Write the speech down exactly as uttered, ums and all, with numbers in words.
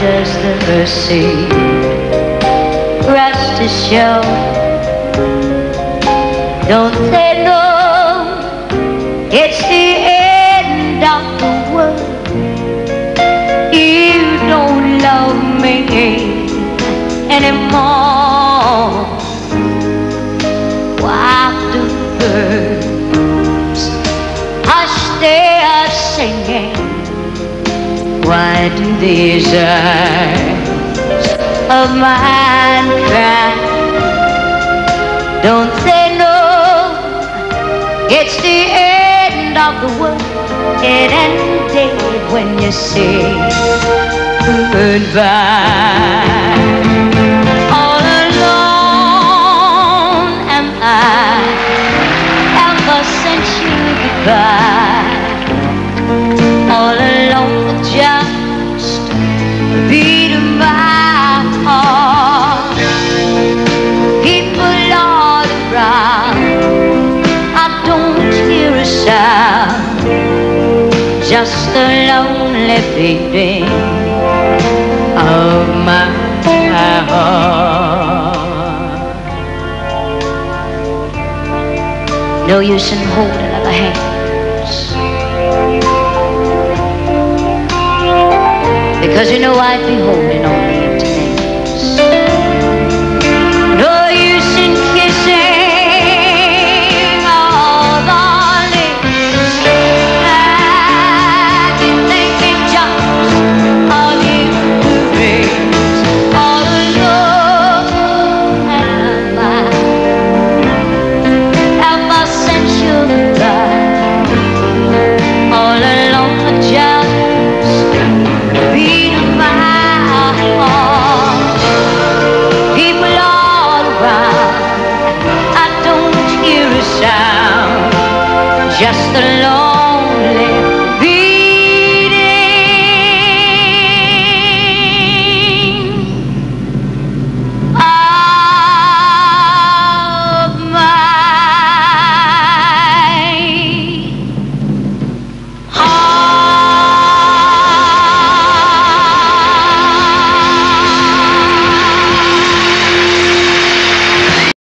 does the sea rest ashore? Don't say no, it's the end of the world. You don't love me anymore. Why do birds hush their singing? Why do these eyes of mine cry? Don't say no, it's the end of the world. It ended when you say goodbye. All alone am I ever since you goodbye. All alone with just the beat of my heart. People all around, I don't hear a sound, just the lonely beating of my heart. No use in holding other hands, because you know I'd be holding